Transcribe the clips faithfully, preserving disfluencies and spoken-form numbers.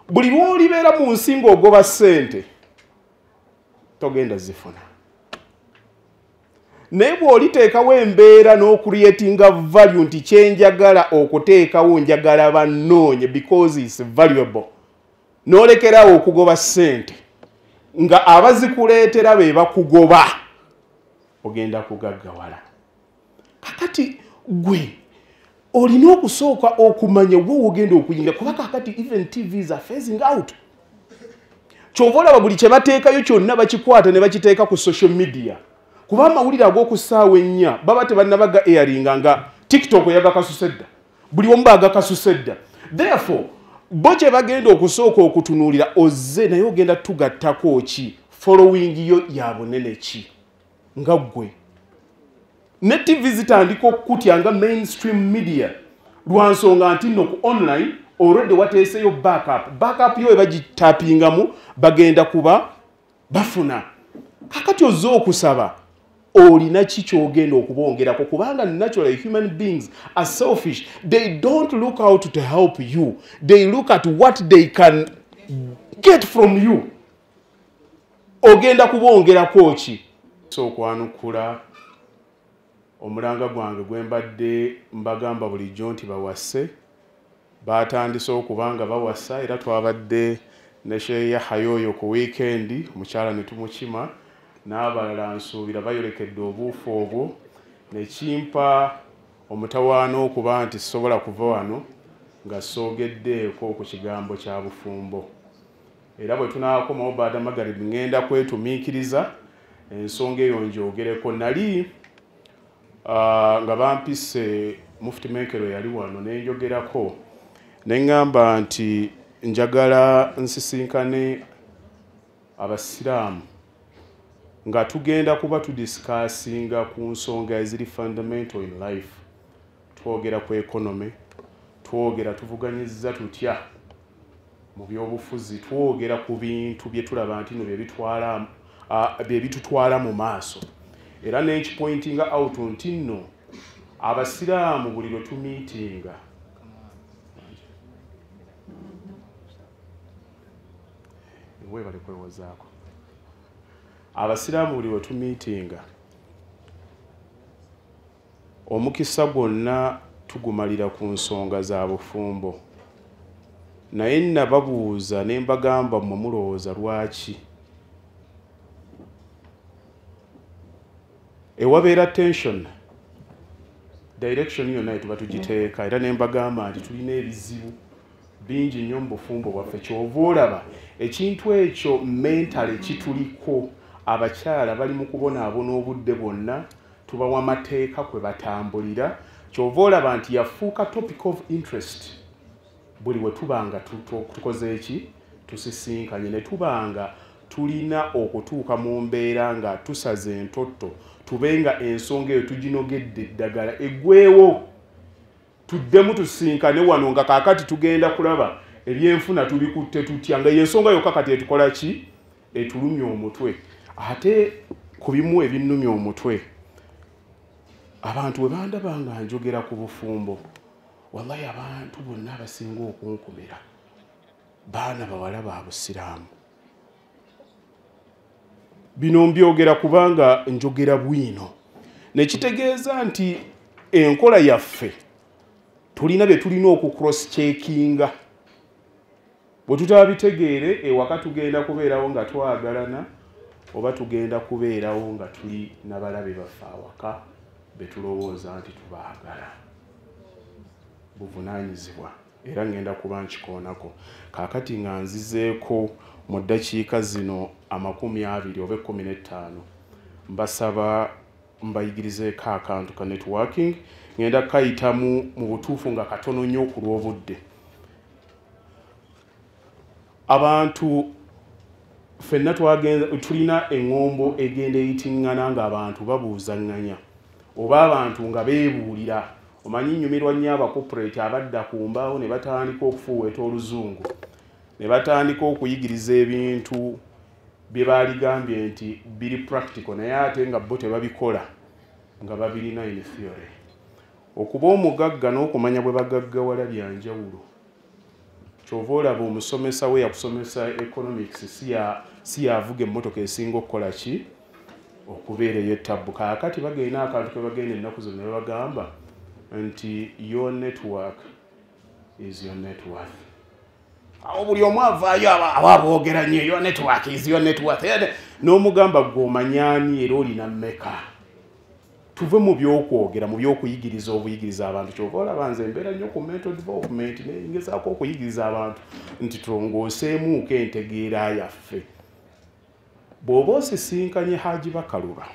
buli lw'olibeera mu nsi ng'ogoba ssente togenda zifuna naye bw'oliteekawo embeera n'okureatinga value nti kyenjagala okuteekawo njagala bannoonye because is valuable n'olekerawo okugoba ssente nga abazikuleetera be bakugoba ogenda kugaggawala. Kakati gwe olina okusooka okumanya wo ogenda okuyingira kuba kakati even T Vs are phasing out. Kyova olaba buli kye bateekayo kyonna bakikwata ne bakiteeka ku social media kuba amawulire ag'okusaawa ennya baba tebannabaga airinga nga TikTok yagakasuse dda buli omu baagakasuse dda. Therefore bo kye bagenda okusooka okutunuulira ozze naye ogenda tugattako ki following yo ya bunene ki nga ggwe ne T V zitandika okukutya nga mainstream media lwa nsonga nti nno ku online already wateeseyo backup backup yo ebagitapingamu bagenda kuba bafuna. Kakati ozze okusaba olina ki kyogenda okubongerako kubanga naturally human beings are selfish. They don't look out to help you, they look at what they can get from you. Ogenda kubongerako ki so okwanukula omulanga gwange gwembadde mbagamba bulijjo nti bawase batandise okubanga bawasa era twabadde ne Sheya Hayoyo ku weekend omukyala ne tumukima n'abalala nsuubira bayolekedde obuufu obwo ne kimpa omutawaana okuba nti sobola kuva wano nga soogeddeeko ku kigambo kya bufumbo era bwe tunaakomawo baada magharibi ngenda kwetumiikiriza ensonga eyo njogereko. Nali uh, nga bampise Mufti Menkero yali wano nenjogerako neŋŋamba nti njagala nsisinkane abasiraamu nga tugenda kuba tudiscussinga ku nsonga eziri fundamental in life. Twogera ku economy, twogera tuvuganyizza tutya mu byobufuzi, twogera ku bintu bye tulaba nti no bye bitwala uh, bye bitutwala mu maaso era n'ekipointinga out nti nno abasiraamu buli lwe tumiitinga we bali kwewozaako abasiraamu buli lwe tumiitinga omukisa gwonna tugumalira ku nsonga za bufumbo naye nababuuza ne mbagamba mmwe mulowooza lwaki ewabeera tension direction yonna ye tuba tugiteeka era ne mbagamba nti tulina ebizibu bingi nnyo mu bufumbo bwaffe kyova olaba ekintu ekyo mentale kituliko abakyala bali mu kubonaabona obudde bwonna tubawa amateeka kwe batambulira kyova olaba nti yafuuka topic of interest buli we tubanga tukoze eki tusisinkanye ne tubanga tulina okutuuka mu mbeera nga tusaze entotto tubenga ensonga eyo tuginogedde eddagala eggweewo tuddemu tusinkane wano nga kaakati tugenda kulaba ebyenfuna tubikutte tutya nga yensonga yokka kati etukola ki etulumya omutwe. Ate ku bimu ebinnumya omutwe abantu bwe bandaba nga njogera ku bufumbo wallahi abantu bonna abasinga okunkumira baana bawala ba busiraamu. Bino mbyogera kubanga njogera bwino nekitegeeza nti enkola yaffe tulina bye tulina okucross checkinga bwe tutabitegeere ewaka tugenda kubeerawo nga twagalana oba tugenda kubeerawo nga tuli n'abalabe baffe awaka be tulowooza nti tubaagala. Buvunaanyizibwa era ngenda kuba nkikoonako kaakati nga nzizeeko mu ddakiika zino amakumi abiri oba ekkumi n'ettaano mbasaba mbayigirizeeko akantu ka networking ngenda kayitamu mu butuufu nga katono nnyo ku lw'obudde. Abantu ffenna twagenza tulina eŋŋombo egenda eyitiŋŋana ng'abantu babuuzanganya oba abantu nga beebuulira omanyi nnyumirwa nnyo abakoporate abadda ku mbaawo ne batandika okufuuweeta oluzungu ne batandika okuyigiriza ebintu bye baaligambye nti biri practical naye ate nga bo tebabikola nga babirina in theory. Okuba omugagga n'okumanya bwe bagaggawala bya njawulo. kyova olaba omusomesa we yakusomesa economics si yavuga emmotoka esinga okukola ki okubeera eyettabu. Kaakati bagenda akantu ke bagenda ennaku zonna ne babagamba nti your network is your net worth. Awo buli omu avaayo aba boogera nnyo your network is your net worth. N'omugamba gw'omanyaani era olina mmeka. Tuve mu byokwogera mu byokuyigiriza obuyigiriza abantu. Kyova olaba nze mbeera nnyo ku mental development negezaako okuyigiriza abantu nti tulongooseemuuko entegeera yaffe. Bw'oba osisinkanye Hajji Bakaluba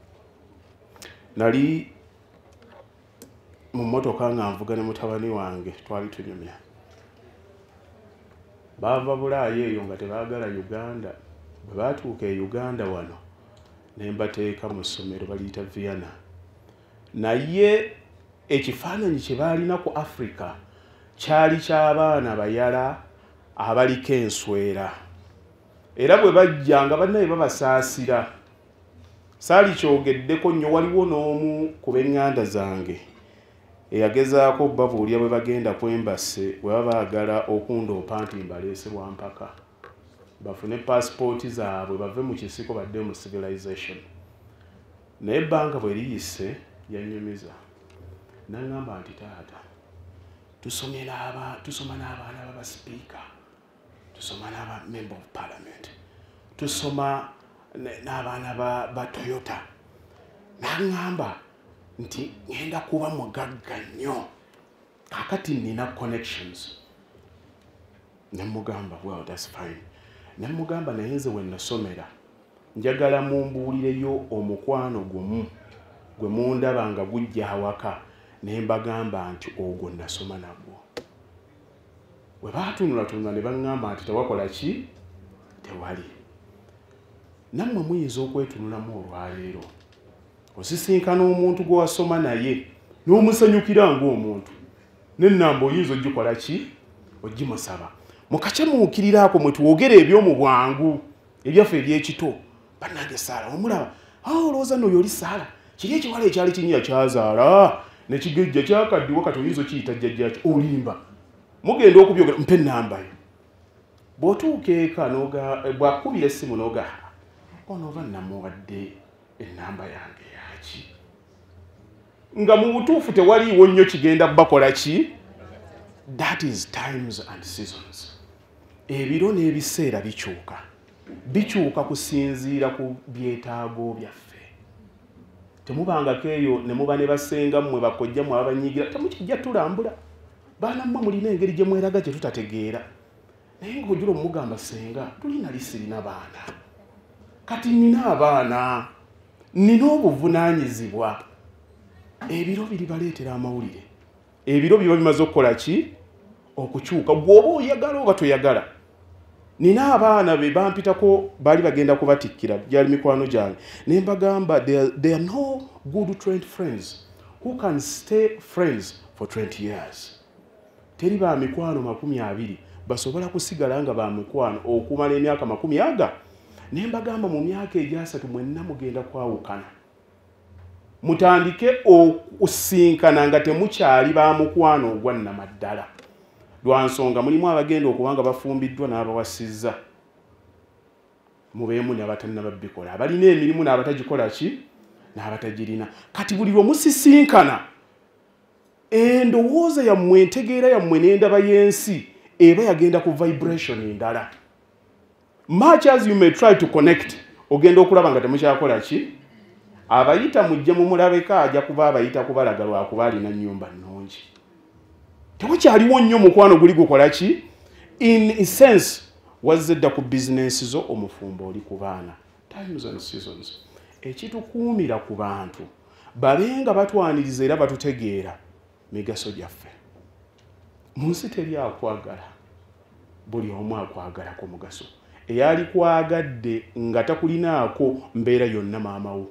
nali mu mmotoka nga nvuga ne mutabani wange twali tunyumya. Baava Bulaaya eyo nga tebaagala Uganda. Bwe baatuuka e Uganda wano ne mbateeka mu ssomero baliyita Vienna. Naye ekifaananyi kye baalina ku Africa kyali ky'abaana bayala abaliko enswera. Era bwe bajja nga bannaye babasaasira. Saali kyogeddeko nnyo, waliwo n'omu ku b'eŋŋanda zange eyagezaako babuulya bwe bagenda ku embase bwe baba baagala okundoopa nti mbaleese Lwampaka bafune paasipooti zaabwe bave mu kisiko badde mu civilization. Naye ebbanga bwe liyise yannyumiza n'aŋŋamba nti taata tusoma n'abaana b'abasipiika, tusoma n'aba member of parliament, tusoma n'abaana ba Toyota. N'aŋŋamba nti ngenda kuba mugagga nnyo kakati nina connections. Ne mugamba well that's fine. Ne mugamba naye nze we nasomera njagala mumbuulireyo omukwano gumu gwe mundaba nga gujja awaka ne mbagamba nti ogwo nasoma nagwo. Bwe baatunulatunula ne baŋŋamba nti tewakola ki tewali. Nammwe muyinza okwetunulamu olwaleero osisinkana omuntu gwe wasoma naye n'omusanyukira ng'omuntu n'ennamba oyinza ogikola ki ogimusaba. Mukakyemuukiriraako mwe twogera eby'omu bwangu ebyaffe eby'ekito. Bannange Saala omulaba olowooza n'oyo oli Saala kiri ekiwala ekyali kinyiya kyazaala ne kigejja kyakaddiwa kati oyinza okiyita jjajjaki olimba. Mugenda okubyogera mpe ennamba yo. Bw'otuuka eka bw'akubira essimu n'oga ono oba namuwadde ennamba yange yaki. Nga mu butuufu tewaliiwo nnyo kigenda bakola ki. That is times and seasons. Ebiro n'ebiseera bikyuka. Bikyuka kusinziira ku byetaago byaffe. Temubangako eyo ne muba ne basenga mmwe bakojja mmwe abanyiigira temukijja tulambula. Baana mmwe mulina engeri gye mweraga gye tutategeera. Naye ng'ojula omugamba senga tulina lisirina baana. Kati nina abaana. Nina obuvunaanyizibwa. Ebiro biri baleetera amawulire. Ebiro biba bimaze okukola ki okukyuka gw'oba oyagala oba toyagala. Nina abaana be bampitako baali bagenda kubatikkira gyali mikwano gyange ne mbagamba they are no good trained friends who can stay friends for twenty years. Teri ba mikwano makumi abiri basobola kusigala nga ba mikwano okumala emyaka makumi aga. Ne mbagamba mu myaka egyasatu mwenna mugenda kwawukana. Mutandike okusinkana nga temukyali ba mukwano ogwa nnamaddala. Lwa nsonga mulimu abagenda okubanga bafumbiddwa n'abawasizza. Mubeemu n'abatannababikola. Abalina emirimu n'abatagikola ki n'abatagirina. Kati buli lwe musisinkana endowooza yammwe entegeera yammwe n'endaba y'ensi eba yagenda ku vibration endala. Much as you may try to connect ogenda okulaba nga temukyakola ki. Abayita mujje mu mulabeka ajja kuba abayita kubalaga lwakuba alina nnyumba nnungi. Tewakyaliwo nnyo mukwano guli gukola ki. In a sense wazze dda ku bizinensi zo omufumbo oli ku baana. Times and seasons. Ekitukuumira ku bantu babenga batwaniriza era batutegeera migaso gyaffe. Mu nsi teri akwagala. Buli omu akwagala ku mugaso. Eyali kwagadde nga takulinaako mbeera yonna maama wo.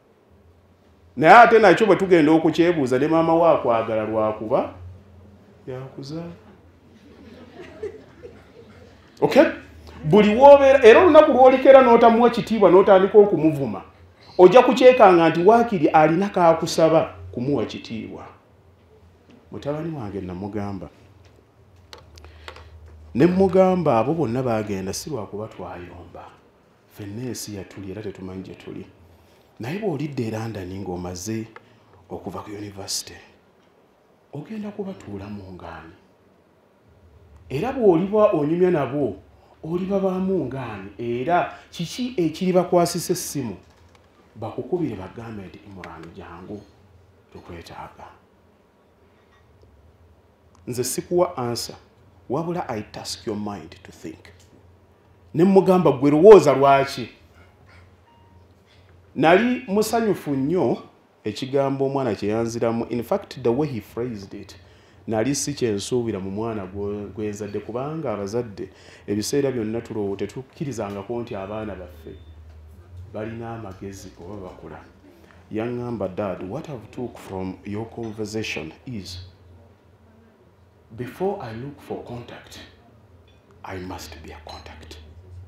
Naye ate nakyo bwe tugenda okukyebuuza ne maama wo akwagala lwakuba yakuzaala. Okay? Buli woobeera era olunaku lw'olikera n'otamuwa kitiibwa n'otandika okumuvuma ojja kukyekanga nti waakiri alina kaakusaba kumuwa kitiibwa. Mutabani wange namugamba ne mugamba abo bonna bagenda si lwakuba twayomba ffenna ensi yatuli era tetumanyi gye tuli naye bw'olidde e London ng'omaze okuva ku university ogenda kubatuulamu ngaani era bw'oliba onyumya nabo oliba baamu ngaani era kiki ekiri bakwasisa essimu bakukubire bagambe nti Imran jangu tukwetaaga nze sikuwa answer wabula I task your mind to think ne mugamba gwe lowooza lwaki nali musanyufu nnyo ekigambo omwana kye yanziramu in fact the way he phrased it nali si kyensuubira mu mwana gwenzadde kubanga abazadde ebiseera byonna tulowo tetukkirizangako nti abaana baffe balina amagezi oba bakula yaŋŋamba dad what I've took from your conversation is before I look for contact I must be a contact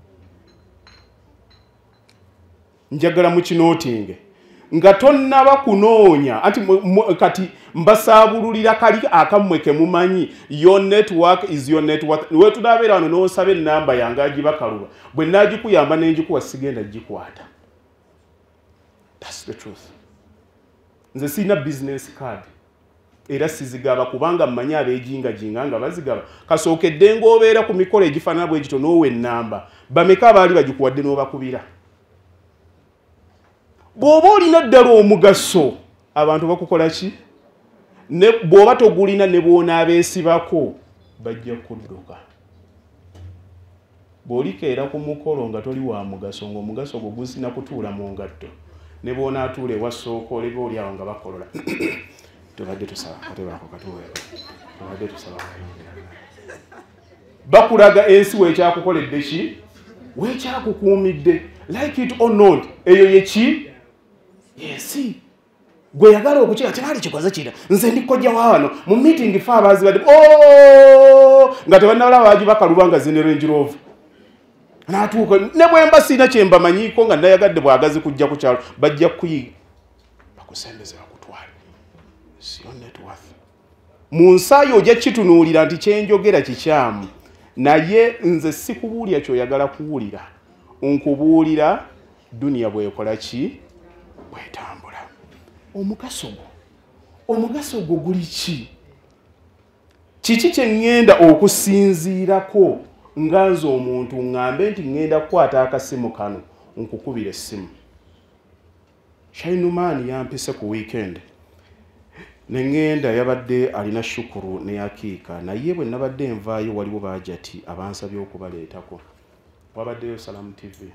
njagala mukinootinge nga tonnaba kunoonya anti kati mbasaabululira kali akammwe ke mumanyi your network is your network we tudabeera wano n'osaba ennamba yange agibakaluba bwe naagikuyamba n'engikuwa sigenda gikwata that's the truth nze sirina business card era sizigaba kubanga mmanyi abeejingajinga nga bazigaba kasookedde ng'obeera ku mikolo egifaanana bwe gito n'owa ennamba bameka abaali bagikuwadde n'obakubira bw'oba olina ddala omugaso abantu bakukola ki bw'oba togulina ne bw'onaabeesibako bajja kudduka bw'olikeera ku mukolo nga toli wa mugaso ng'omugaso gwo gusina kutuula mu ngatto ne bw'onaatuula ewa sooka oleba oli awo nga bakolola tubadde tusaba katebaako katuweeba tubadde tusaba bakulaga ensi weekyakukoledde ki weekyakukuumidde like it or not eyo ye ki yesi gwe yagala okukira tebali kikoze kira nze ndikojja wano mu meeting fa abazi badde oh nga tebannala baji bakalubanga zine Range Rover n'atuuka ne bwemba sina kyemba manyiko nga nayagadde bwagazi kujja ku kyalo bajja kuyiga bakusembeze bakutwala si on net worth mu nsayo ojja kitunuulira nti kyenjogera kikyamu naye nze sikubuulira kyoyagala kuwulira nkubuulira dunia bwekola ki bwetambula omugaso gwo omugaso gwo guli ki kiki kye ŋŋenda okusinziirako nga nze omuntu ŋŋambe nti ŋŋenda kukwata akasimu kano nkukubira essimu Shainumaani yampise ku weekend ne ŋŋenda yabadde alina shukuru ne akiika naye bwe nabadde nvaayo waliwo baajati abansabye okubaleetako wabaddeyo Salamu T V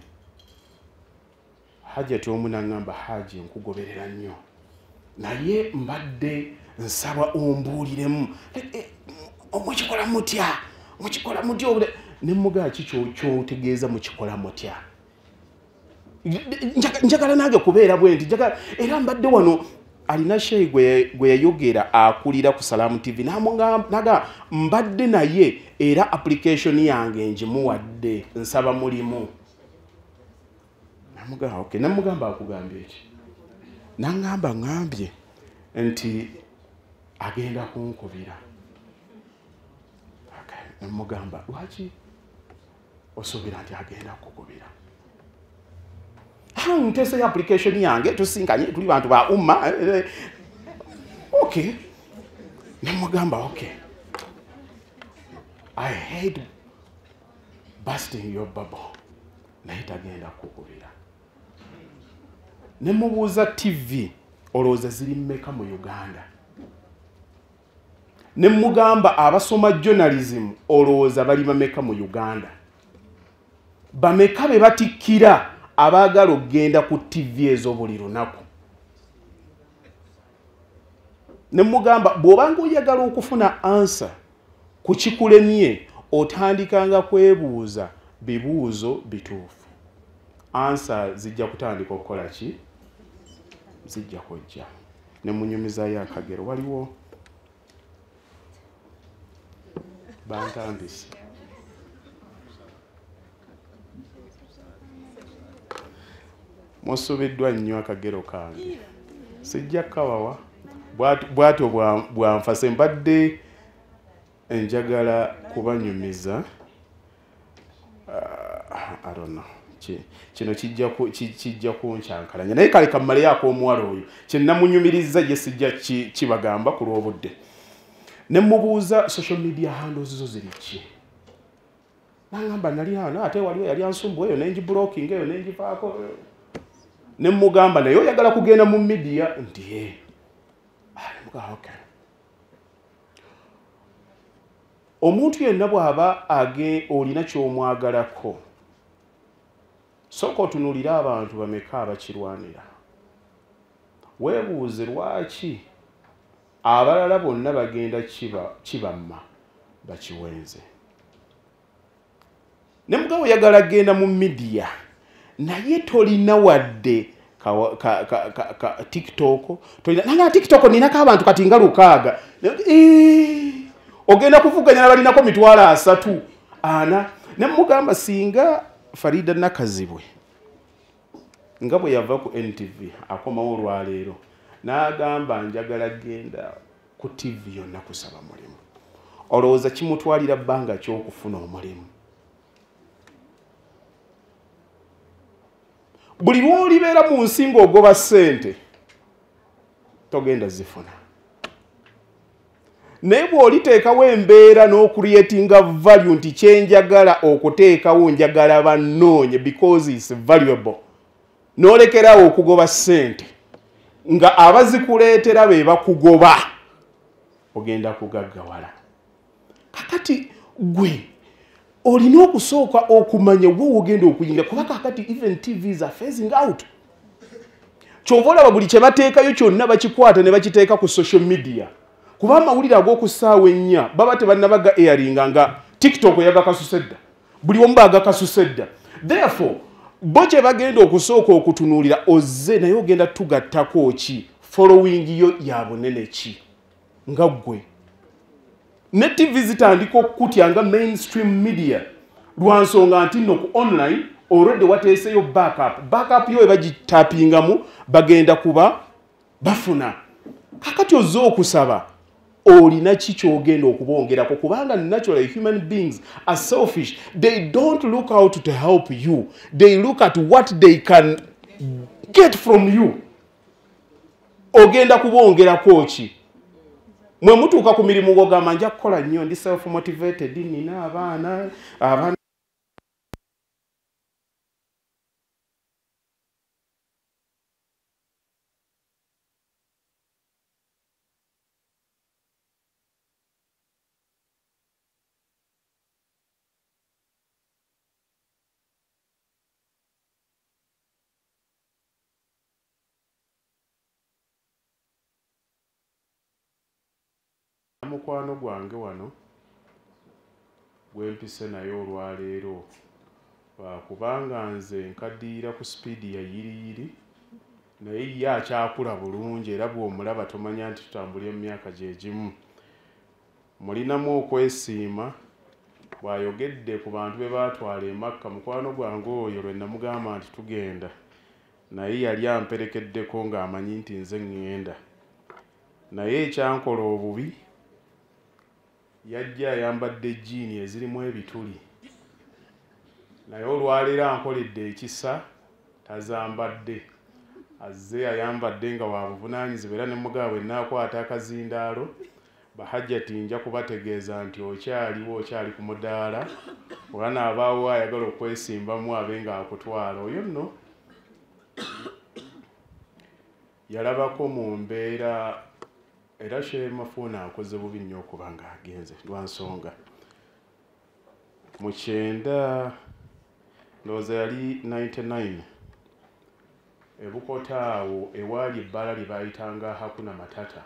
hajati omu n'aŋŋamba haji nkugoberera nnyo naye mbadde nsaba ombuuliremu mukikola mutya mukikola mutya obule ne mugaa ki kyotegeeza mukikola mutya njagala nange kubeera bwe nti era mbadde wano alina sheyi gwe yayogera akulira ku Salamu T V naga mbadde naye era application yange ngimuwadde nsaba mulimu namugaa okay namugamba akugambye eki nangamba ngambye nti agenda kunkubira okay namugamba lwaki osuubira nti agenda kukubira ha ntese ya application yange tusinkanye tuli bantu ba umma okay namugamba okay I hate busting your bubble naye tagenda kukubira nemubuuza T V olowooza ziri mmeka mu Uganda nemugamba abasoma journalism olowooza bali bameka mu Uganda bameka be batikkira abaagala okugenda ku T V ezo buli lunaku nemugamba bw'obanga oyagala okufuna answer ku kikulemye otandikanga kwebuuza bibuuzo bituufu answer zijja kutandika okukola ki zijja kujja ne munyumizayo akagero waliwo bantambise musubiddwa nnyo akagero kange sijja kawawa bwatyo bwanfase mbadde enjagala kubanyumiza uh, I don't know kino kijja kijja kunkyankalanya naye kale kammale yako omuwala oyo kyenamunyumiriza gye sijja kibagamba ku lw'obudde ne mubuuza social media handles zo ziri ki nangamba nali hano ate waliwo yali ansumbu eyo nengi blocking eyo nengi faako ne mugamba naye oyagala kugenda mu media ndiye ah okay omuntu yenna bw'aba age olina ky'omwagalako sooka otunuulira abantu bameka abakirwanira weebuuze lwaki abalala bonna bagenda kibamma bakiwenze ne mugabo oyagala genda mu media naye tolina wadde ka, ka, ka, ka, ka TikTok tolina nanga TikTok ninako abantu kati nga lukaaga eee ogenda kuvuganya nabalinako mitwalo asatu ana ne mugamba singa Farida Nakazibwe nga bwe yava ku N T V akomawo olwaleero n'agamba njagala genda ku T V yonna kusaba mulimu olowooza kimutwalira bbanga ky'okufuna omulimu buli lw'olibeera mu nsi ng'ogoba ssente togenda zifuna naye bw'oliteekawo embeera n'okureatinga value nti kyenjagala okuteekawo njagala bannoonye because it's valuable n'olekerawo okugoba ssente nga abazikuleetera be bakugoba ogenda kugaggawala kakati gwe olina okusooka okumanya gwe ogenda okuyinga kuba kakati even T Vs are phasing out kyova olaba buli kye bateekayo kyonna bakikwata ne bakiteeka ku social media kuba amawulire ag'okusaawa ennya baba tebannabaga airinga nga TikTok yagakasuse dda buli omu baagakasuse dda therefore bo kye bagenda okusooka okutunuulira ozze naye ogenda tugattako ki following yo ya bunene ki nga ggwe ne T V zitandika okukutya nga mainstream media lwansonga nti nno ku online already wateeseyo backup backup yo ebagitapingamu bagenda kuba bafuna kakati ozze okusaba olina ki ky'ogenda okubongerako kubanga naturally human beings are selfish they don't look out to help you they look at what they can get from you ogenda kubongerako ki mwe mutuuka ku mirimu ng'ogamba nja kukola nnyo ndi self motivated nina abaana abaana mukwano gwange wano gwempise naye olwaleero kubanga nze nkaddiira ku sipiidi ya yiriyiri naye ye akyakula bulungi era bw'omulaba tomanya nti tutambulira mu myaka gye gimu mulinamu okwesiima bw'ayogedde ku bantu be baatwala e Makka mukwano gwange oyo lwe namugamba nti tugenda naye yali amperekeddeko ng'amanyi nti nze ŋŋenda naye ekyankola obubi yajja ayambadde jiini ezirimu ebituli naye olwaleero ankoledde ekisa tazambadde azze ayambadde nga wa buvunaanyizibwa era ne mugaba bwe naakwata akazindaalo bahajjati nja kubategeeza nti okyaliwo okyali ku mudaala oba naabaawo ayagala okwesimbamu abe nga akutwala oyo nno yalabako mu mbeera era Sheikh Mafuuna akoze bubi nnyo okuba ng'agenze lwansonga mu kyenda ndowooza yali ninety-nine ebukota awo ewaali ebbala lye baayitanga Hakuna Matata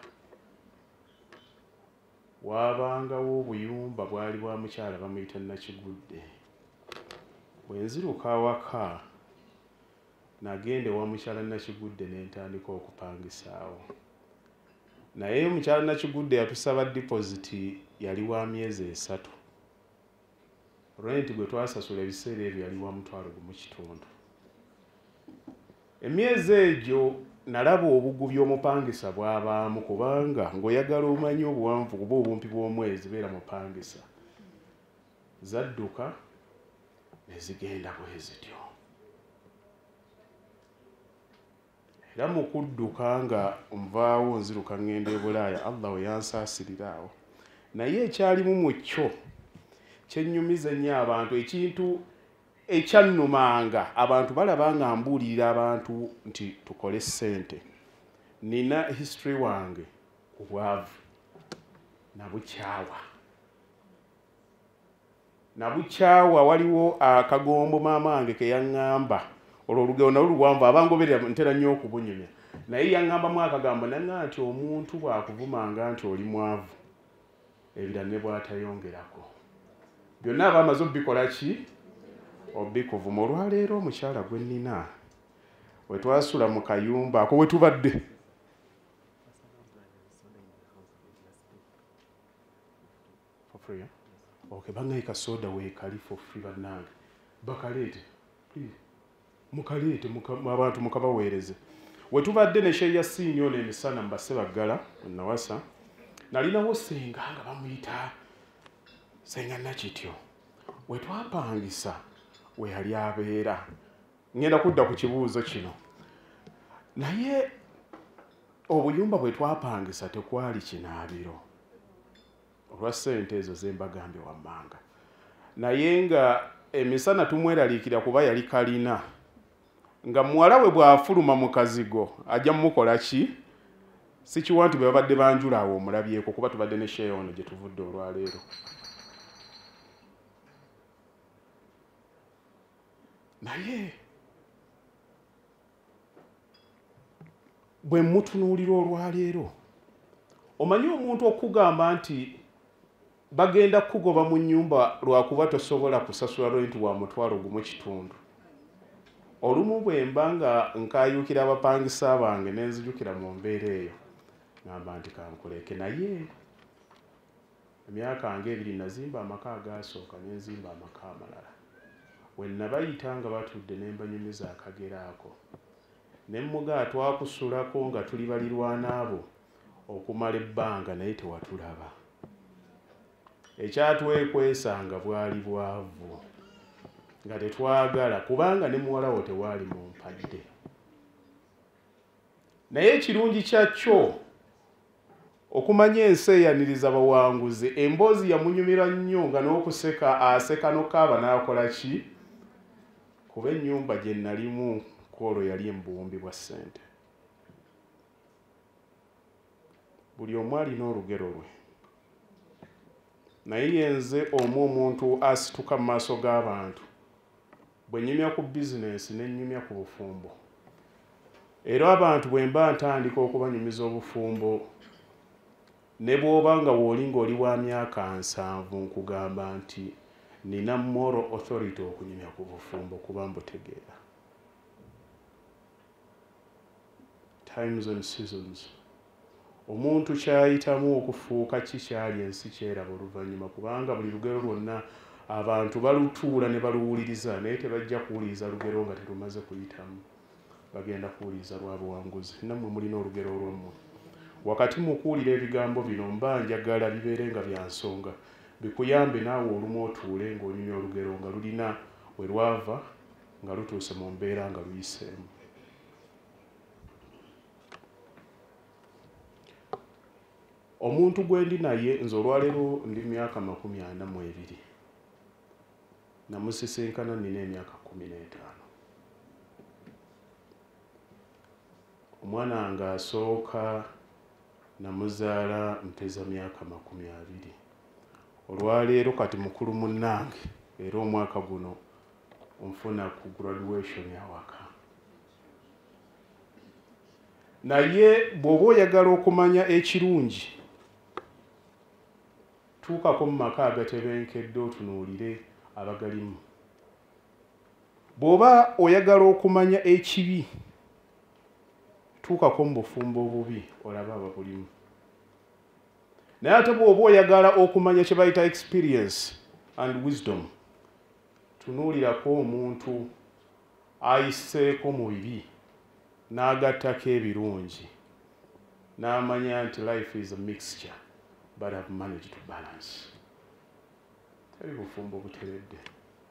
waabangawo obuyumba bwali bwa mukyala bamuyita Nakigudde bwe nziruka awaka nagenda ewa mukyala Nakigudde ne ntandika okupangisaawo naye omukyala Nakigudde yatusaba dipoziti yali wa myezi esatu renti gwe twasasula ebiseera ebyo yali wa mutwalo gumu kitundu emyezi egyo nalaba obugu by'omupangisa bwabaamu kubanga ng'oyagala omanyi obuwanvu kuba obumpi bw'omwezi beera mupangisa zadduka ne zigenda bwe zityo era mu kudduka nga nvaawo nziruka ŋŋenda e Bulaaya Allah we yansaasirira awo naye ekyalimu mu kyo kyennyumiza ennyo abantu ekintu ekyannumanga abantu balaba nga mbuulirira abantu nti tukole ssente nina history wange obwavu nabukyawa nabukyawa waliwo akagombo maama wange ke yaŋŋamba olwo olugero nalwo luwanvu abangoberera ntera nnyo okubunyumya naye yaŋŋambamu akagambo naŋŋamba nti omuntu bwakuvumanga nti oli mwavu ebira ne bwatayongerako byonna aba amaze obbikola ki obbikuvuma olwaleero omukyala gwe nnina we twasula mu kayumba ako we tubadde okay bangayika soda weekali for free bannange bakaleete mukaleete abantu mukabaweereze we tubadde ne sheya siini ono emisana mbase baggala nawasa nalinawo senga nga bamuyita senga nakityo we twapangisa we yali abeera ngenda kudda ku kibuuzo kino naye obuyumba bwe twapangisa tekwali kinaabiro olwa ssente ezo zembagambye wammanga naye nga emisana tumweraliikira kuba yali kalina nga muwala we bw'afuluma mu kazigo ajja mumukola ki sikiwa nti bwe babadde banjula awo omulabyeko kuba tubadde ne sheya ono gye tuvudde olwaleero naye bwe mutunuulira olwaleero omanyi omuntu okugamba nti bagenda kugoba mu nnyumba lwakuba tosobola kusasula renti wa mutwalo gumu kitundu olumu bwe mba nga nkayuukira abapangisa bange ne nzijukira mu mbeera eyo ngamba nti kankuleke naye emyaka nga ebiri nazimba amaka agaasooka ne nzimba amaka amalala we nabayita nga batudde ne mbanyumiza akagera ako ne mmugaa twakusulako nga tuli balirwana abo okumala ebbanga naye tewatulaba ekyatwekwesanga bwali bwavu nga tetwagala kubanga ne muwala wo tewaali mu mpadde naye ekirungi kyakyo okumanya ensi eyaniriza bawanguzi emboozi yamunyumira nnyo nga n'okuseka aseka n'okaaba n'akola ki kuba ennyumba gye nalimu kwolwo yali embuwumbi bwa ssente buli omu alina olugero lwe naye yenze omu omuntu asituka mu maaso g'abantu bwe nnyumya ku bizinensi ne nnyumya ku bufumbo era abantu bwe mba ntandika okubanyumiza obufumbo ne bw'oba nga w'oli ng'oli wa myaka nsanvu nkugamba nti nina moral authority okunyumya ku bufumbo kuba mbutegeera times and seasons omuntu kyayitamu okufuuka kikyali ensi kyeraba oluvannyuma kubanga buli lugero lwonna abantu balutuula ne baluwuliriza naye tebajja kuwuliriza lugero nga terumaze kuyitamu bagenda kuwuliriza lwa buwanguzi nammwe mulina olugero lwammwe wakati mu kuwulira ebigambo bino mba njagala bibeere nga bya nsonga bikuyambe naawe olumu otuule ng'onyumya olugero nga lulina we lwava nga lutuuse mu mbeera nga luyiseemu omuntu gwe ndi naye nze olwaleero ndi myaka makumi ana mu ebiri namusisinkana nina emyaka kumi n'etaano omwana wange asooka namuzaala mpeza myaka makumi abiri olwaleero kati mukulu munnange era omwaka guno onfuna ku graduation awaka naye bw'oba oyagala okumanya ekirungi tuukako mu maka agatebenkedde otunuulire abagalimu bw'oba oyagala okumanya ekibi tuukako mu bufumbo obubi olaba ababulimu naye ate bw'oba oyagala okumanya kye bayita experience and wisdom tunuulirako omuntu ayiseeko mu bibi n'agattako ebirungi n'amanya nti life is a mixture but I've managed to balance. Teri bufumbo buteredde.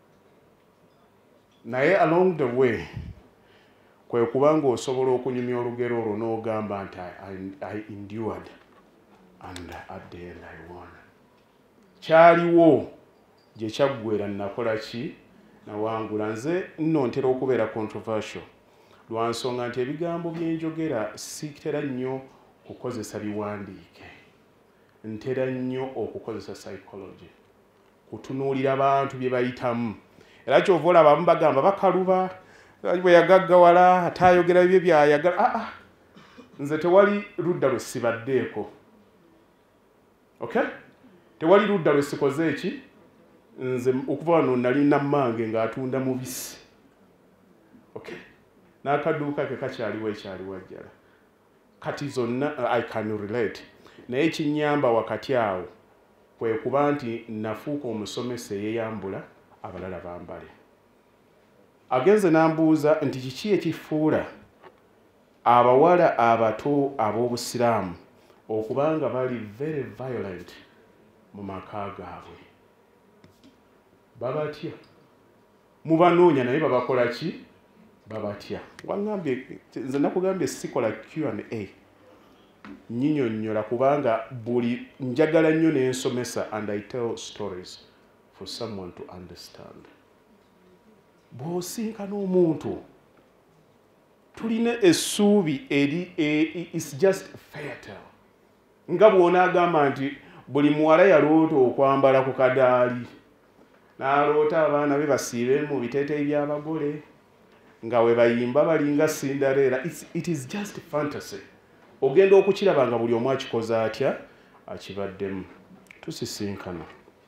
Naye along the way kwe kubanga osobola okunyumya olugero olwo n'ogamba nti I, I endured and at the end I won. Kyaliwo gye kyaggwera nakola ki nawangula. Nze nno ntera okubeera controversial lwa nsonga nti ebigambo byenjogera sikitera nnyo kukozesa biwandiike, ntera nnyo okukozesa psychology, kutunuulira abantu bye bayitamu. Era kyova olaba abamu bagamba bakaluba bwe yagaggawala ate ayogera bibye byayagala. Ah, ah. Nze tewali ludda lwe sibaddeeko. Okay? Tewali ludda lwe sikoze eki. Nze okuva wano nali nammange ng'atunda mubisi. Okay? N'akaduuka ke kakyaliwo ekyaliwo ajjala. Kati zonna I can relate. Naye ekinnyamba wakati awo kwe kuba nti nafuuka omusomesa eyeyambula abalala bambale. Agenze n'ambuuza nti kiki ekifuula abawala abato ab'obusiraamu okubanga bali very violent mu maka gaabwe. Babatya. Mubanoonya naye babakola ki? Babatya. Wangambye nze nakugambye sikola Q and A. Nyinyonnyola kubanga buli njagala nnyo n'ensomesa and I tell stories for someone to understand. Bw'osinkana omuntu tulina essuubi eri it's just fair tale. Nga bw'onaagamba nti buli muwala yaloota okwambala ku kadaali n'aloota abaana be basiibe mu biteeteeyi by'abagole nga we bayimba balinga Cinderella. It is just fantasy. Ogenda okukiraba nga buli omu akikoze atya akibaddemu. Tusisinkana.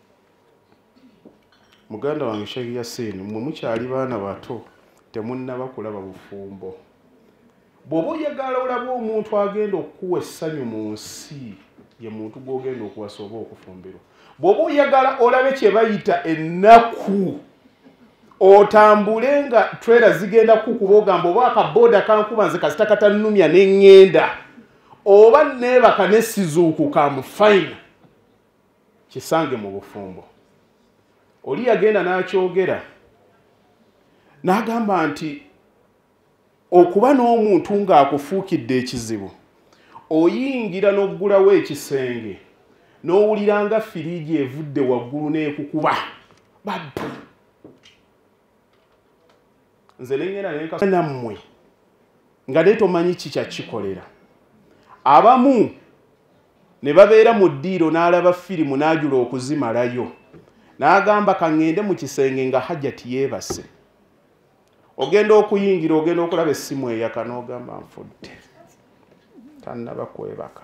Muganda wange Sheikh Yasin, mwe mukyali baana bato temunnaba kulaba bufumbo. Bw'oba oyagala olaba omuntu agenda okuwa essanyu mu nsi ye muntu gw'ogenda okuwasa oba okufumbirwa. Bw'oba oyagala olabe kye bayita ennaku otambule nga trailer zigenda kukuba ogamba oba akaboda kankuba nze kasita katannumya n'eŋŋenda oba neebaka n'essizuuku kamufayina kisange mu bufumbo. Oli yagenda n'akyogera n'agamba nti okuba n'omuntu ng'akufuukidde ekizibu oyingira n'oggulawo ekisenge n'owulira nga firiigi evudde waggulu n'ekukuba babbu. Nze nengenda nenka nammwe nga ne tomanyi kikya kikolera. Abamu ne babeera mu ddiiro n'alaba firimu n'ajula okuzimalayo n'agamba kaŋŋende mu kisenge nga Hajjati yeebase. Ogenda okuyingira ogenda okulaba essimu eyaka n'ogamba nfudde tannaba kwebaka.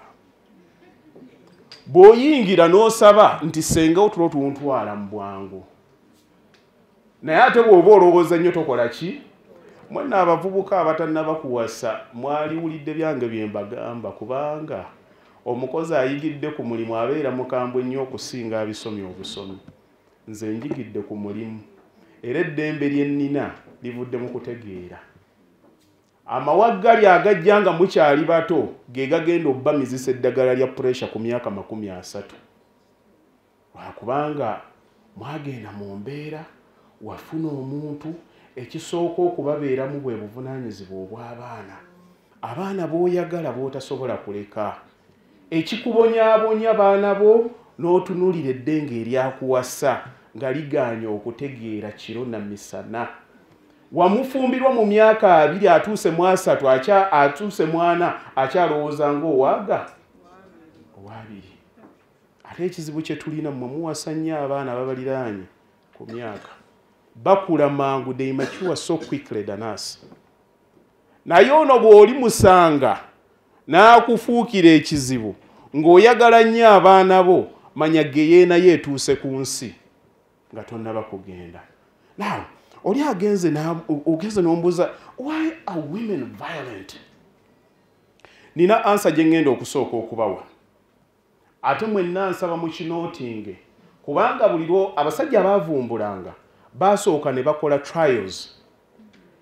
Bw'oyingira n'osaba nti senga otulo tuntwala mu bwangu. Naye ate bw'oba olowooza nnyo tokola ki? Mwenna abavubuka abatannaba kuwasa mwaliwulidde byange bye mbagamba kubanga omukozi ayigidde ku mulimu abeera mukambwe nnyo okusinga abisomi obusomi. Nze njigidde ku mulimu era eddembe lye nnina livudde mu kutegeera. Amawaggali agajja nga mukyali bato ge gagenda obbamizisa eddagala lya puresha ku myaka makumi asatu. Lwakubanga mwagenda mu mbeera wafuna omuntu ekisooka okubabeeramu bwe buvunaanyizibwa obw'abaana. Abaana b'oyagala b'otasobola kuleka. Ekikubonyaabonya baana bo n'otunuulira eddenga eryakuwasa nga ligaanya okutegeera kiro na misana. Wamufumbirwa mu myaka abiri atuuse mu asatu akya atuuse mwana akyalowooza ng'owaaga owaabiri. Ate ekizibu kye tulina mmwe muwasa nnyo abaana ababaliraanye ku myaka. Bakula mangu, they mature so quickly than us. Naye ono bw'oli musanga n'akufuukira ekizibu ng'oyagala nnyo abaana bo manya ge naye etuuse ku nsi nga tonnaba kugenda. Now, oli agenze ogenze n'ombuuza why are women violent? Nina answer gye ngenda okusooka okubawa. Ate mwenna nsaba mu kinootinge kubanga bulirwo abasajja abaavumbulanga basooka ne bakola trials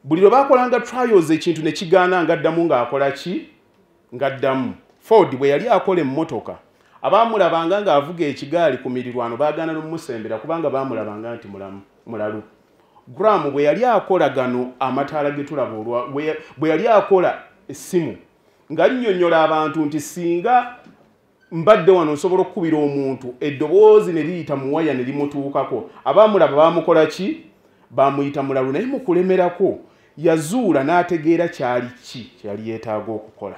buli lwe bakolanga trials ekintu ne kigaana ng'addamu ng'akola ki ng'addamu. Ford bwe yali akola emmotoka abaamulabanga ng'avuga ekigaali ku mirirwano baagaana n'omusembera kubanga baamulabanga nti mulamu mulalu. Graham bwe yali akola gano amataala ge tulaba olwa bwe yali akola essimu ng'annyonnyola abantu nti singa mbadde wano nsobola okukubira omuntu eddoboozi ne liyita mu waya ne limutuukako abaamulaba baamukola ki baamuyita mulalu. Naye mu kulemerako yazuula n'ategeera kyali ki kyali yeetaaga okukola.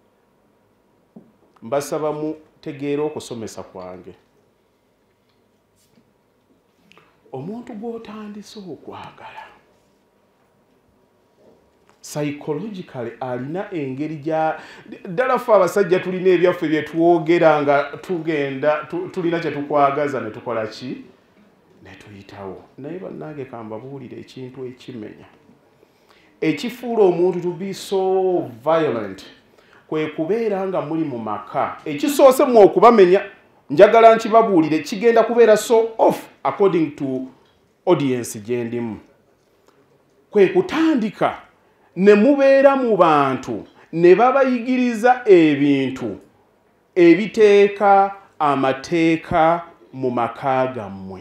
Mbasaba mutegeera okusomesa kwange. Omuntu gw'otandise okwagala psychologically alina engeri gya ddala ffe abasajja tulina ebyaffe bye twogera nga tugenda tulina kye tukwagaza ne tukola ki ne tuyitawo. Naye bannange kambabuulire ekintu ekimenya ekifuula omuntu to be so violent kwe kubeera nga muli mu maka ekisoose mu okubamenya njagala nkibabuulire kigenda kubeera so off according to audience gye ndimu. Kwe kutandika ne mubeera mu bantu ne babayigiriza ebintu ebiteeka amateeka mu maka gammwe.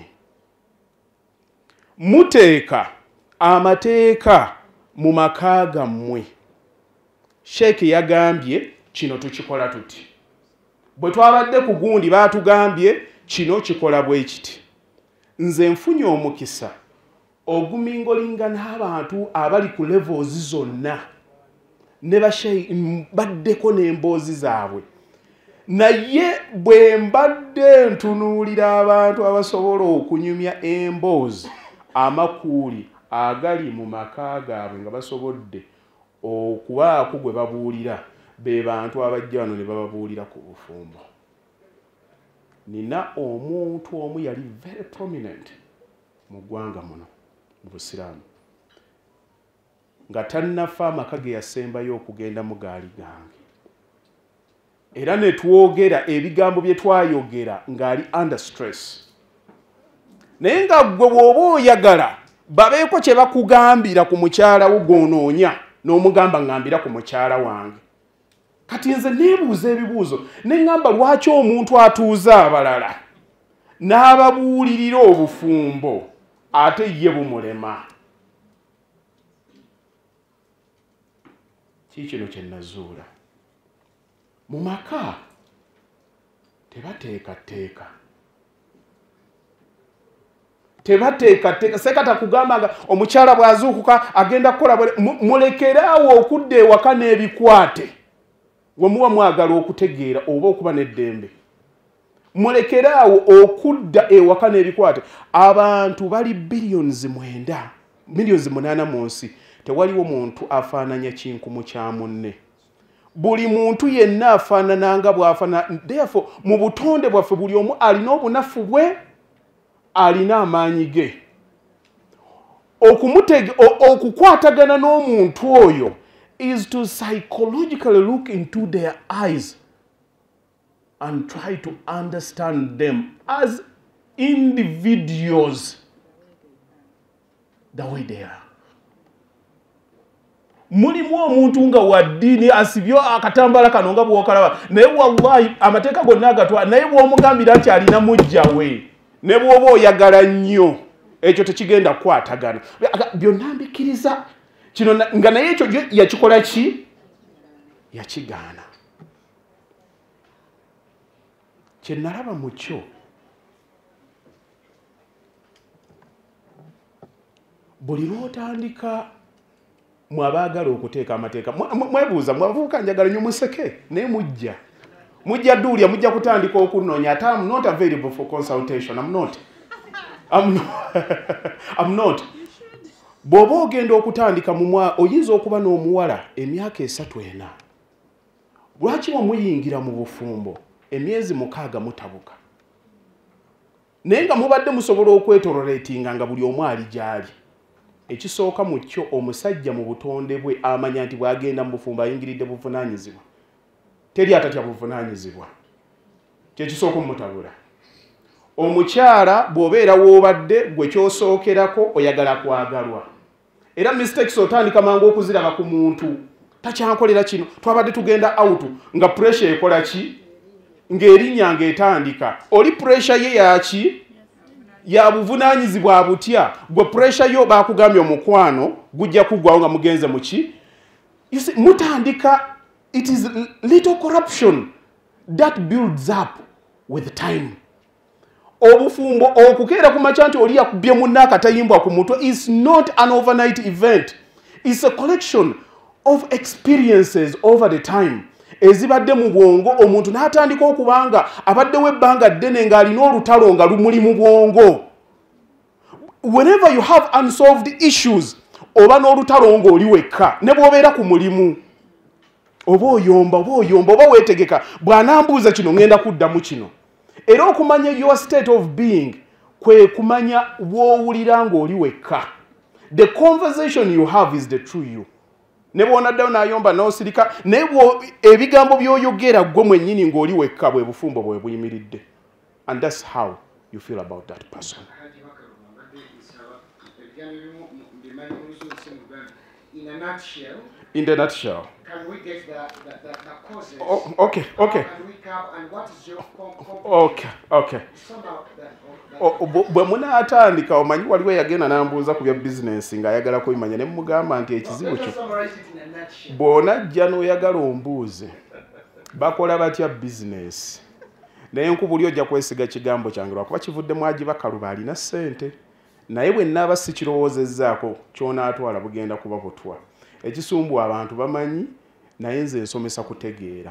Muteeka amateeka mu maka gammwe. Sheikh yagambye kino tukikola tuti. Bwe twabadde ku gundi baatugambye kino kikola bwe kiti. Nze nfunye omukisa ogumingolinga n'abantu abali ku levels zonna ne basheyi baddeko n'emboozi zaabwe. Naye bwe mbadde ntunuulira abantu abasobola okunyumya emboozi amakuuli agali mu maka gaabwe nga basobodde okubaako gwe babuulira be bantu abajja wano ne bababuulira ku bufumbo. Nina omuntu omu yali very prominent mu ggwanga muno mu Busiraamu nga tannafa amaka ge yasembayo okugenda mu gaali gange era ne twogera ebigambo bye twayogera ng'ali under stress. Naye nga ggwe bw'oba oyagala babeeko kye bakugambira ku mukyala wo gw'onoonya n'omugamba ngambira ku mukyala wange. Kati nze neebuuza ebibuuzo ne ngamba lwaki omuntu atuuza abalala n'ababuulirira obufumbo ate ye bumulema. Kikino kye nazuula mu maka tebateekateeka tebateekateeka sekata kugamba nga omukyala bw'azuukuka agenda kukola mulekeraawo okudda ewaka n'ebikwate we muba mwagala okutegeera oba okuba n'eddembe. Mulekeraawo okudda ewaka n'ebikwate. Abantu bali billions mwenda millions munaana mu nsi tewaliwo muntu afaananya kinkumu kya munne. Buli muntu yenna afaanana nga bw'afaanana. Therefore mu butonde bwaffe buli omu alina obunafu bwe alina amaanyi ge. Okumutege okukwatagana n'omuntu oyo is to psychologically look into their eyes and try to understand them as individuals the way they are. Mulimu omuntu nga wa ddiini asibyo akatambala kano nga bw'okalaba naye wallahi amateeka gonna agatwa naye bw'omugambira nti alina mujja we ne bw'oba oyagala nnyo ekyo tekigenda kukwatagana byonna mbikiriza kino nga naye ekyo yakikola ki yakigaana. Kye nalaba mu kyo buli lw'otandika mwabaagala okuteeka amateeka mwebuuza mwavuuka njagala nnyo museke naye mujja mujja duulya mujja kutandika okunoonya ate I'm not available for consultation. I'm not I'm not, I'm not. Bw'oba ogenda okutandika mu mwa oyinza okuba n'omuwala emyaka esatu ena lwaki wamuyingira mu bufumbo emyezi mukaaga mutabuka naye nga mubadde musobola okwetoloreetinga nga buli omu ali gy'ali. Ekisooka mu kyo omusajja mu butonde bwe amanya nti bw'agenda mu bufumbo ayingiridde buvunaanyizibwa teri atatya buvunaanyizibwa kyekisooka omutabula. Omukyala bw'obeera w'obadde gwe kyosookerako oyagala kwagalwa era mistakes otandika mangu okuziraba ku muntu takyankolera kino twabadde tugenda out nga pressure ekola ki ng'erinnya ng'etandika oli pressure ye yaki ya buvunaanyizibwa butya gwe pressure yo baakugambye omukwano gujja kuggwawo nga mugenze mu ki mutandika. It is little corruption that builds up with time. Obufumbo okukeera ku makya nti oli yakubye munna akatayimbwa ku mutwe is not an overnight event. It's a collection of experiences over the time. Ezibadde mu bwongo omuntu n'atandika okubanga abaddewo ebbanga ddene ng'alina olutalo nga lumuli mu bwongo. Whenever you have unsolved issues oba n'olutalo ng'oli wekka ne bw'obeera ku mulimu oba oyomba oba oyomba oba weetegeka bw'anambuuza kino ngenda kuddamu kino. Era okumanya your state of being kwe kumanya bw'owulira ng'oli wekka. The conversation you have is the true you. Ne bw'onaddayo n'ayomba n'osirika naye ebigambo by'oyogera ggwe mwennyini ng'oli wekka bwe bufumbo bwe buyimiridde. And that's how you feel about that person. In a nutshell, in the nutshell, can we get the, the, the, the causes? Oh, okay, okay. How can we cap and what is your comp okay, okay. Bwe munaatandika omanyi waliwo yagenda n'ambuuza ku bya bizinensi ng'ayagala kubimanya ne mugamba nti ekizibu kyo bw'onajja n'oyagala ombuuze bakola batya bizinensi naye nkubuli ojja kwesiga kigambo kyange lwakuba kivuddemu agiba kaluba alina ssente naye bwe nnaaba sikirowoozezzaako ky'onaatwala bugenda kuba butwa. Ekisumbwa abantu bamanyi naye nze nsomesa kutegeera.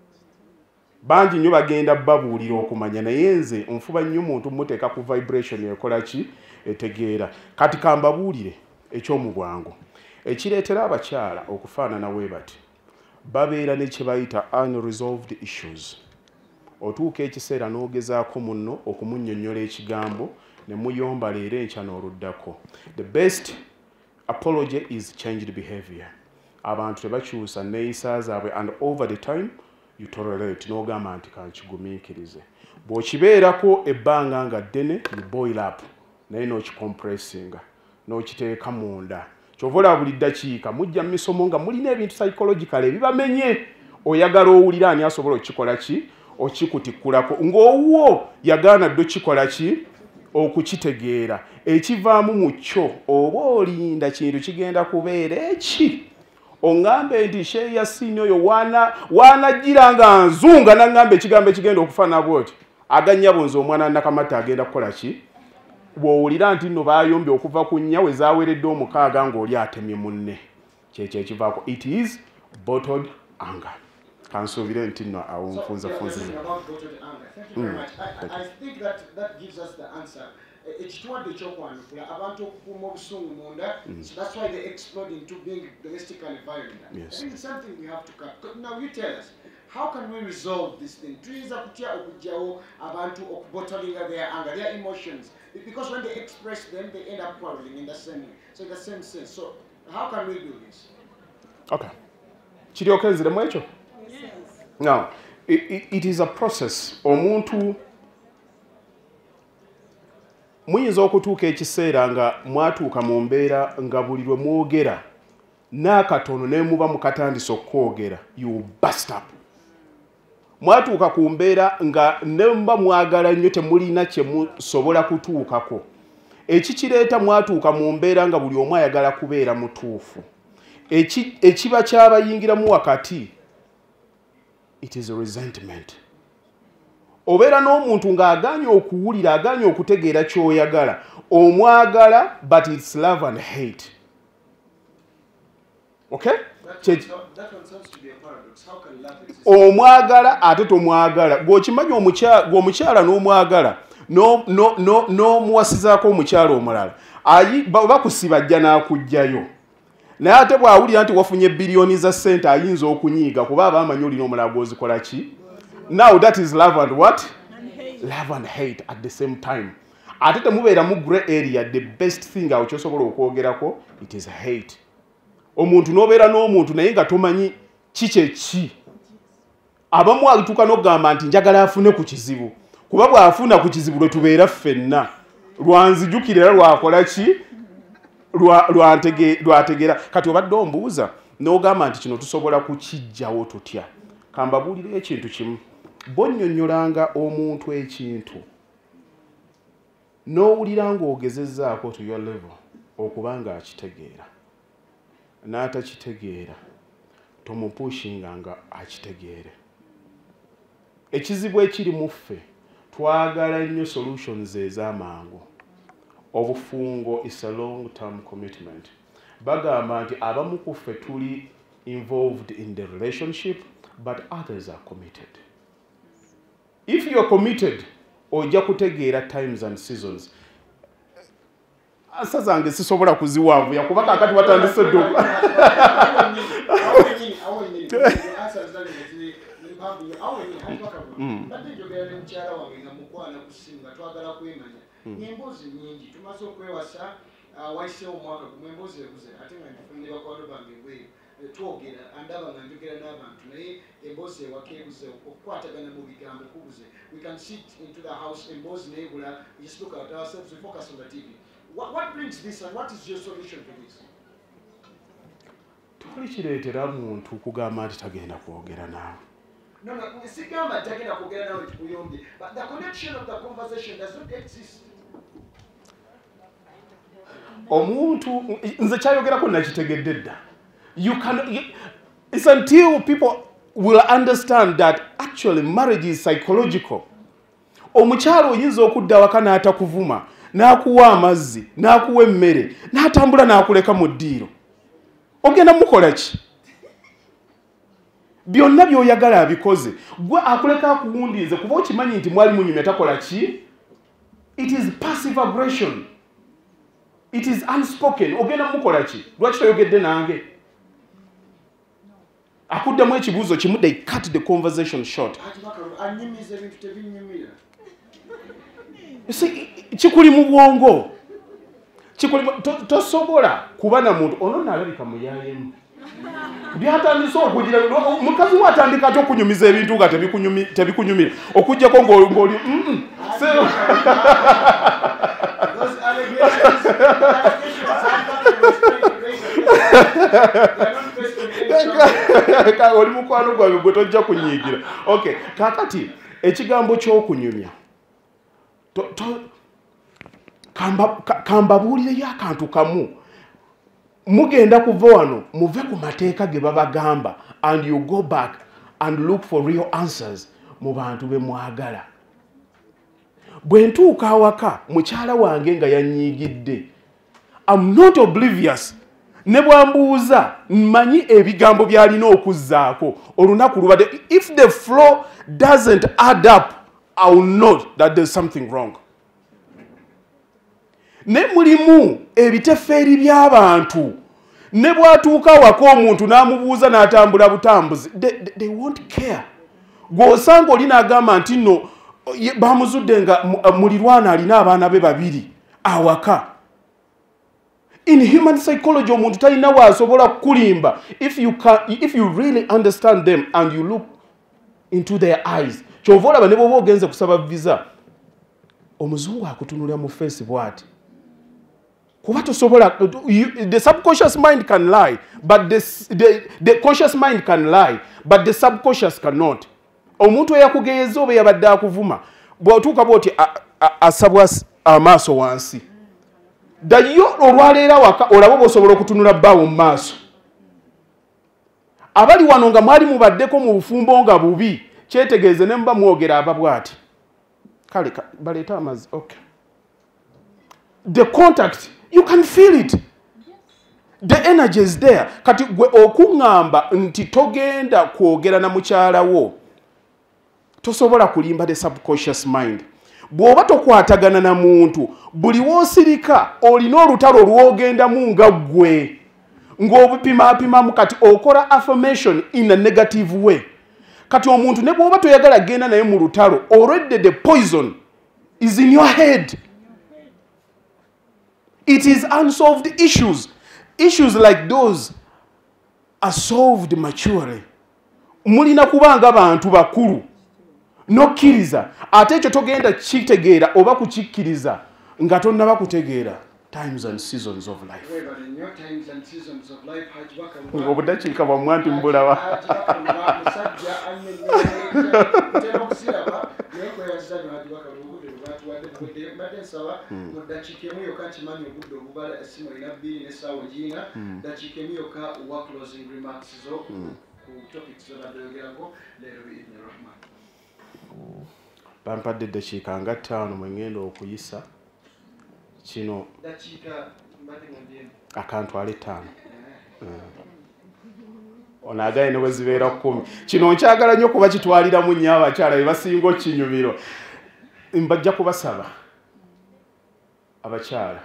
Bangi nnyo bagenda babuulira okumanya naye nze nfuba nnyo muntu muteeka ku vibration ekola ki etegeera. Kati kambabuulire ekyomu bwangu ekireetera abakyala okufaanana bwe bati babeera ne kye bayita unresolved issues. Otuuka ekiseera n'ogezaako munno okumunnyonnyola ekigambo ne muyomba leero enkya n'oluddako. The best apology is changed behavior. Abantu tebakyusa neeyisa zaabwe and over the time you tolerate n'ogamba nti kankigumiikirize. Bw'okibeerako ebbanga nga ddene you boil up naye n'okicompressinga n'okiteeka munda. Kyova olaba buli ddakiika mujja mu misomo nga mulina ebintu psychological ebibamenye oyagala owulira ani asobola okukikola ki okikutikulako ng'owwo yagaana dde okikola ki okukitegeera ekivaamu mu kyo oba olinda kintu kigenda kubeera eki ongambe nti Sheikh Yasin oyo wana wanajjira nga nzunga n'angamba ekigambo ekigenda okufaana bwoti aganyabo nze omwana nakamata agenda kukola ki bw'owulira nti nno baayombye okuva ku nnya we zaaweredde omukaaga ng'oli atemye munne kyekyo ekivaako. It is bottled anger. Kansuubire nti nno awo nfunza funza. Thank you very much. I, I think that that gives us the answer. Ekituwadde ekyokwanukula abantu okukuuma obusungu munda, so that's why they explode into being domestically violent. Yes. I think it's something we have to cut. Now you tell us, how can we resolve this thing? Tuyinza kutya okujjawo abantu okubottlinga their anger, their emotions, because when they express them, they end up quarreling in the same way. So in the same sense. So how can we do this? Okay. Kiryoka nziremu ekyo? Yes. Now, it, it, it is a process. Omuntu muyinza okutuuka ekiseera nga mwatuuka mu mbeera nga buli lwe mwogera n'akatono ne muba mukatandisa okwogera you bust up. Mwatuuka ku mbeera nga ne muba mwagala nnyo temulina kye musobola kutuukako. Ekikireeta mwatuuka mu mbeera nga buli omu ayagala kubeera mutuufu. Ekiba kyabayingiramu wakati, it is a resentment. Obeera n'omuntu ng'aganye okuwulira, aganye okutegeera ky'oyagala. Omwagala, but it's love and hate. Okay? That one, that one sounds to be a paradox. How can love exist? Omwagala ate tomwagala. Gw'okimanyi omukyala n'omwagala n'omuwasizaako omukyala omulala. Bakusiba ajja n'akugjayo. Naye ate bw'awulira nti wafunye biliyoni za ssente ayinza okunyiiga kuba aba amanyi olina omulala gw'ozikola ki? Now that is love and what? And hate. Love and hate at the same time. Ate temubeera mu grey area, the best thing awo kyosobola okwogerako, it is hate. Omuntu n'obeera n'omuntu naye nga tomanyi kiki ki. Abamu alituuka n'okugamba nti njagala afune ku kizibu. Kuba bw'afuna ku kizibu lwe tubeera ffenna. Lwanzijukira era lwakola ki? lwategeera kati obadde ombuuza n'ogamba nti kino tusobola kukijjawo tutya kambabuulira ekintu kimu bonnyonnyolanga omuntu ekintu n'owulira ng'ogezezzaako to your level okuba nga akitegeera n'atakitegeera tomupushinga nga akitegeere ekizibu ekiri mu ffe twagala nnyo solutions ez'amangu obufungo is a long term commitment bagamba nti abamu ku ffe tuli involved in the relationship but others are committed if you are committed ojja kutegeera times and seasons asa zange sisobola kuziwanvuya kuba kakati watandise ddogo Nyembozi nyingi tumaze okwewasa wayiseewo omwaka gumwe emboozi ebuze ate nga ndifunire bakwano bange bwe twogera andaba nga njogera n'abantu naye emboozi ewaka ebuze okukwatagana mu bigambo kubuze we can sit into the house emboozi neebula we just look at ourselves we focus on the T V what, what brings this and what is your solution to this? Tuli kireetera muntu kugamba nti tagenda kwogera naawe. No, no, sigamba tagenda kwogera naawe tukuyombe but the connection of the conversation does not exist. Omuntu nze kyayogerako nakitegedde dda. You can it's until people will understand that actually marriage is psychological. Omukyalo oyinza okudda waka n'atakuvuma n'akuwa amazzi n'akuwa emmere n'atambula n'akuleka mu ddiiro ogenda mukola ki byonna by'oyagala abikoze gwe akuleka akuwundiize kuba okimanyi nti mwali munyumya takola ki it is passive aggression it is unspoken ogenda mukola ki lwaki toyogedde nange akuddamu ekibuuzo kimu they cut the conversation short kikuli mu bwongo tosobola kuba na muntu ono nalabika muyayemu byatandise okugira mukazi watandika ate okunyumiza ebintu nga tebikunyumira okujjako ng'oli oli mukwano gwange gwe tojja kunyiigira okay kakati ekigambo ky'okunyumya kambabuulireyo akantu kamu mugenda kuva wano muve ku mateeka ge babagamba and you go back and look for real answers mu bantu be mwagala bwe ntuuka awaka mukyala wange nga yanyiigidde I'm not oblivious ne bwambuuza mmanyi ebigambo byalina okuzzaako olunaku lubadde if the flow doesn't add up I will know that there's something wrong ne mulimu ebitefeeri by'abantu ne bwatuuka waka omuntu n'amubuuza n'atambula butambuzi they, they, they won't care gw'osanga oli n'agamba nti nno bamuzudde nga mulirwana alina abaana be babiri awaka in human psychology omuntu talina waasobola kukulimba if you can, if you really understand them and you look into their eyes kyova olaba ne bw'oba ogenze kusaba visa omuzungu akutunulira mu face bw'ati kuba tosobola the subconscious mind can lie but the, the, the conscious mind can lie but the subconscious cannot omuntu eyakugeeza oba yabadde akuvuma bw'otuuka bw'oti asabwa amaaso wansi ddayo olwaleera waka olaba bw'osobola okutunula bbaawo mu maaso abali wano nga mwali mubaddeko mu bufumbo nga bubi kyetegeeze ne muba mwogera aba bw'ati kale baleeta amazzi okay the contact you can feel it the energy is there kati gwe okuŋŋamba nti togenda kwogera na mukyala wo tosobola kulimba the subconscious mind bw'oba tokwatagana na muntu buli woosirika olina olutalo lw'ogendamu nga ggwe ng'obupimapimamu kati okola affirmation in a negative way kati omuntu ne bw'oba toyagala genda naye mu lutalo already the poison is in your head. It is unsolved issues. Issues like those are solved maturely. Mulina kubanga bantu bakulu nokkiriza ate ekyo togenda kitegeera oba kukikkiriza nga tonnaba kutegeera times and seasons of life. Webale nnyo times and seasons of life. Hajji Bakaluba. Obudakiika bwammwe anti mbulawa. Hajji Bakaluba musajja annyonnyola ntera okusiraba naye kwebaza nnyo Hajji Bakaluba obudde bwe batuwadde buweddeyo. Mbadde nsaba mu ddakiika emu yokka nkimanyi obudde obubala essimu erina bbiri n'essaawa egiina. Ddakiika emu yokka wa closing remarks zo ku topics z'obadde oyogerako leero biidni rahman. Bampadde eddakiika nga ttaano mwe ŋŋenda okuyisa kino akantwala ettaano. Ono agaye ne bwe zibeera kkumi. Kino nkyagala nnyo kuba kitwaliramu nnyo abakyala be basinga okinyumiro. Mbajja kubasaba abakyala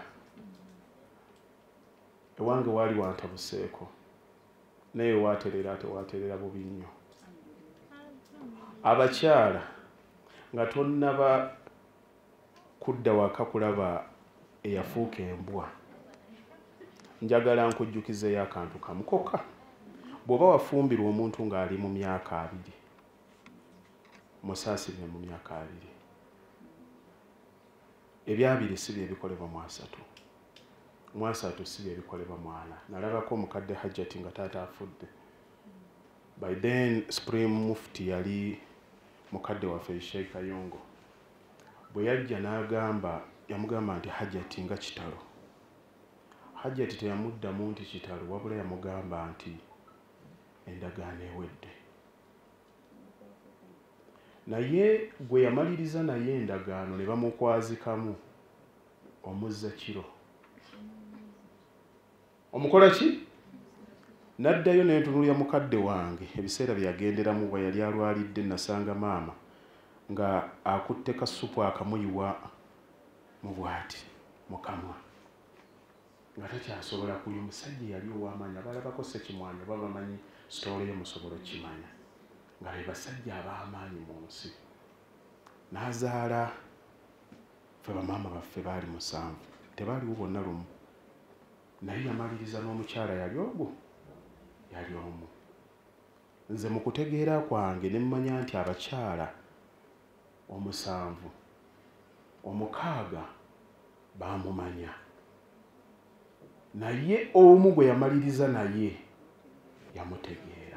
ewange waali wantabuseeko naye waaterera ate waaterera bubi nnyo. Abakyala nga tonnaba kudda waka kulaba eyafuuka embwa, njagala nkujjukizeyo akantu kamu kokka. Bw'oba wafumbirwa omuntu ng'ali mu myaka abiri, musaasirire mu myaka abiri. Ebyabiri si bye bikolebwa mu asatu, mu asatu si bye bikolebwa mu ana. Nalabako omukadde Hajjati nga taata afudde. By then Supreme Mufti yali mukadde waffe Sheikh Kayongo. Bwe yajja n'agamba, yamugamba nti Hajjati nga kitalo. Hajjati teyamuddamu nti kitalo, wabula yamugamba nti endagaano ewedde. Naye gwe yamaliriza naye endagaano ne bamukwazikamu omuzza kiro. Omukola ki? Naddayo n'entunulira mukadde wange ebiseera bye yagenderamu bwe yali alwalidde. Nasanga maama nga akutte kasupu akamuyiwa mu bwati mu kamwa nga takyasobola kunywa. Omusajja yali ow'amaanyi, abalabako Ssekimwanyi oba bamanyi sitoole ye musobola okimanya nga be basajja ab'amaanyi mu nsi. N'azaala ffe bamaama baffe baali musanvu, tebaaliwo bonna lumu, naye yamaliriza n'omukyala yali ogwo yali omu. Nze mu kutegeera kwange ne mmanya nti abakyala omusanvu omukaaga baamumanya, naye omu gwe yamaliriza naye yamutegeera.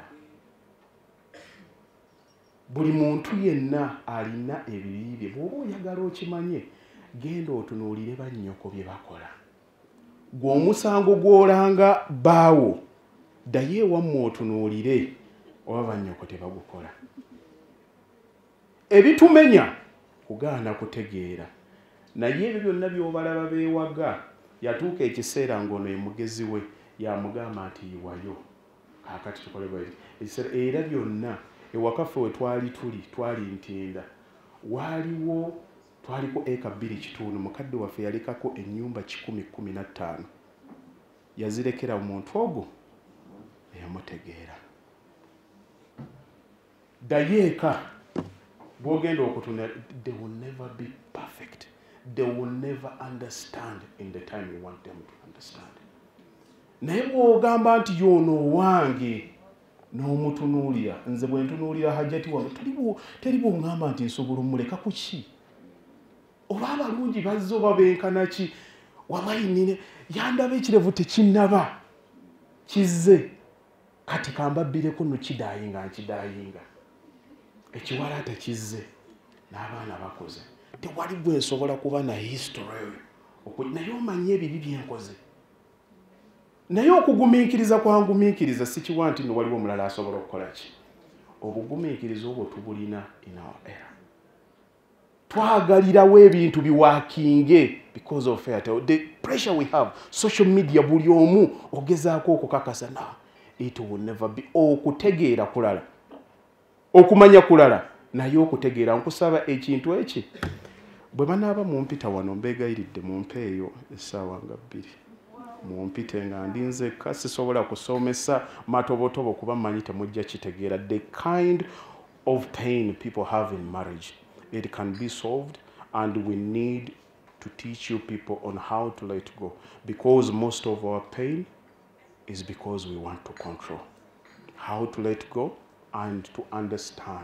Buli muntu yenna alina ebibi bye. Bw'oba oyagala okimanye, genda otunuulire bannyoko bye bakola. Gwe omusango gw'olanga baawo, ddayo ewammwe otunuulire oba bannyoko tebagukola. Ebitumenya kugaana kutegeera, naye ebyo byonna by'obalaba beewaga, yatuuka ekiseera ng'ono emugezi we yamugamba nti yiwayo kaakati tukole bwe era byonna. Ewaka ffe we twali tuli twali Ntinda, waaliwo twaliko eka bbiri kitundu. Mukadde waffe yalikako ennyumba kikumi kkumi na ttaano. Yazirekera omuntu ogwo eyamutegeera. Ddayo eka bw'ogenda okutuna, they will never be perfect. They will never understand in the time you want them to understand. Naye bw'ogamba nti y'ono owange n'omutunuulira, nze bwe ntunuulira Hajjati wange teri bw'ongamba nti nsobola omuleka ku ki? Oba abalungi bazze oba benkana ki? Wamayinire yandaba ekirevu tekinnaba kizze, kati kambabbireko nno kidaayinga nkidaayinga. Ekiwalaata kizze n'abaana bakoze. Tewali gwe nsobola kuba na history naye omanye ebibi byenkoze. Naye okugumiikiriza kwangumiikiriza sikiwa nti nno waliwo omulala asobola okukola ki. Obugumiikiriza obwo tubulina in our era. Twagalirawo ebintu biwaakinge because of Airtel. The pressure we have, social media, buli omu ogezaako okukakasa na it will never be. Okutegeera kulala, okumanya kulala, naye okutegeera. Nkusaba ekintu eki bwe banaaba mumpita wano mbeegayiridde mumpeeyo essaawa nga bbiri. Mumpite nga ndi nzekka sisobola kusomesa matobotobo kuba mmanyi temujja kitegeera. The kind of pain people have in marriage, it can be solved, and we need to teach you people on how to let go, because most of our pain is because we want to control. How to let go and to understand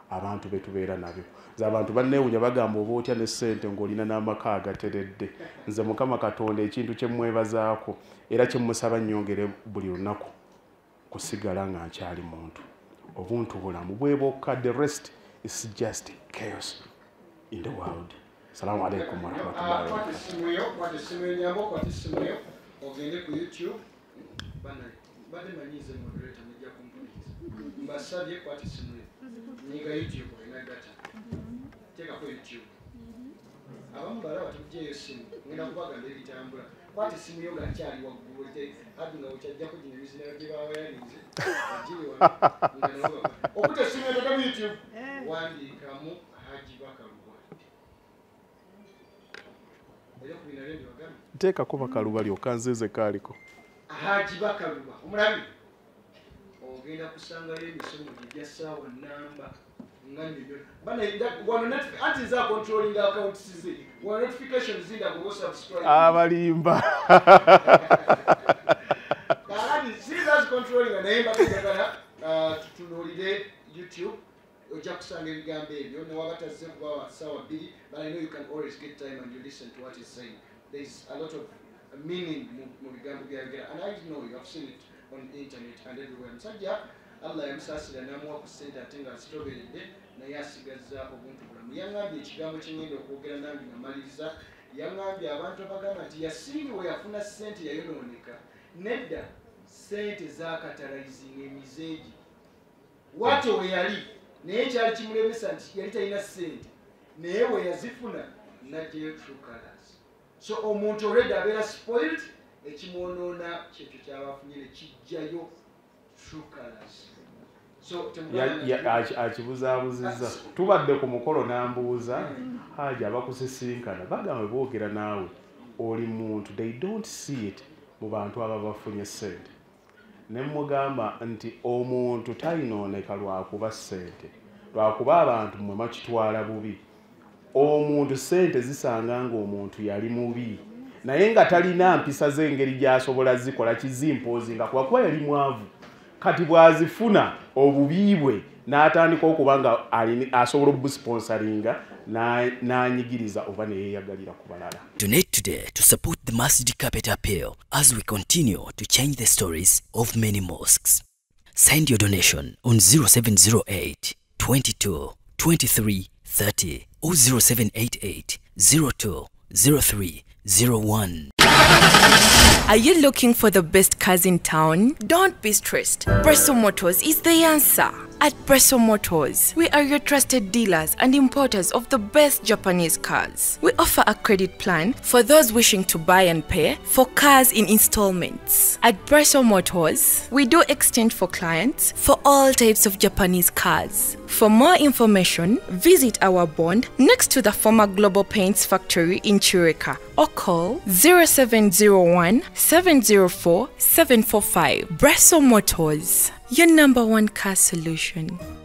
abantu betubeera nabyo nze abantu banneewunya bagamba oba otya ne ssente ng'olina n'amaka agateredde nze Mukama Katonda ekintu kye mmwebazaako era kye mmusaba nnyongere buli lunaku kusigala nga nkyali muntu obuntu bulamu bwe bwokka the rest is just chaos in the world. Assalamu alaikum warahmatullahi wabarakatuh. Ogende ku YouTube bana bade manyize moderator media companies mbasabye kwati simu niga YouTube ina data teka ku YouTube abamu bara batuje simu ngenda kubaga ndeli tambula kwati simu yo gakyali waggulu te adunga uchajja ku jine bizina gibawa yalinze ajiri wa ngalo okuta simu yo ku YouTube wandika mu Haji Bakaluba eyo kubina rendi wagami teeka kuba Kaluba lyokka nzize kaaliko Haji Bakaluba omulabi ogenda kusangayo emisomo gya ssaawa namba ngannyo bana wano anti za controlling accounts zize wano notifications zinda go subscribe abalimba kalani ziza controlling na naimba kujagala tutunulire YouTube ojja kusanga ebigambo ebyo newabataze kuba ssaawa bbiri but I know you can always get time and you listen to what he's saying. There's a lot of meaning mu bigambo byayogera and I know you have seen it on the internet and everywhere. Musajja Allah yamusasira namuwa ku ssente ate nga sitoberedde naye asigazza obuntu bulamu. Yaŋŋambye ekigambo kye ngenda okwogera nange ngamaliriza yaŋŋambye abantu abagamba nti yasiiriwe yafuna ssente yayonooneka nedda ssente zakatalayizinga emizeegi watyo we yali naye kyali kimulemesa nti yali talina ssente naye we yazifuna najjayo true colors. So omuntu already abeera spoiled ekimwonoona kyekyo kyabafunye ne kijjayo true colors. So akibuzaabuzizza tubadde ku mukolo n'ambuuza Haji abakusisinkana bagamba boogera naawe oli muntu they don't see it mu bantu aba bafunye ssente ne mmugamba nti omuntu talinooneka lwakuba ssente lwakuba abantu mmwe makitwala bubi. Omuntu ssente zisanga ng'omuntu yali mubi naye nga talina mpisa z'engeri gy'asobola zikola kizimpoozi nga kuba yali mwavu kati bw'azifuna obubi bwe n'atandika okuba nga asobola obusponsoringa n'anyigiriza oba ne yeeyagalira ku balala. Donate today to support the Masjid Carpet Appeal as we continue to change the stories of many mosques. Send your donation on zero seven zero eight, twenty-two, twenty-three, thirty or zero seven eight eight, zero two, zero three, zero one. Are you looking for the best cars in town? Don't be stressed. Presso Motors is the answer. At Presso Motors, we are your trusted dealers and importers of the best Japanese cars. We offer a credit plan for those wishing to buy and pay for cars in installments. At Presso Motors, we do exchange for clients for all types of Japanese cars. For more information, visit our bond next to the former Global Paints factory in Chirika or call zero seven zero one, seven zero four, seven four five. Presso Motors, your number one car solution.